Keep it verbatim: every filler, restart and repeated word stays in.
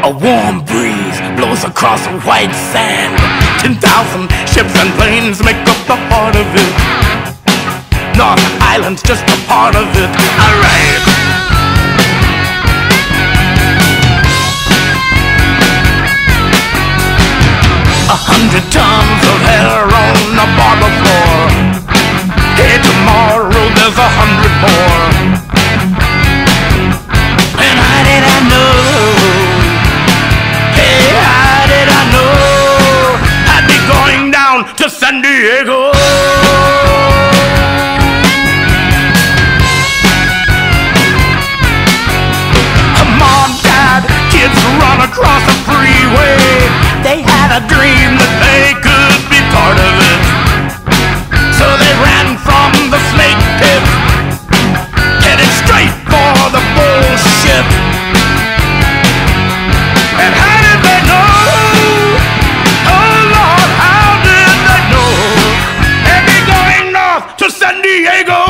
A warm breeze blows across the white sand. Ten thousand ships and planes make up the heart of it. North Island's just a part of it. Alright. A hundred tons of hair on the barber floor. Hey, tomorrow there's a hundred more. And how did I know? Hey, how did I know I'd be going down to San Diego? Come on, Dad, kids run across the freeway. They had a dream that they could be part of it. So they ran from the snake pit, headed straight for the bullshit. And how did they know? Oh Lord, how did they know? They'd be going north to San Diego.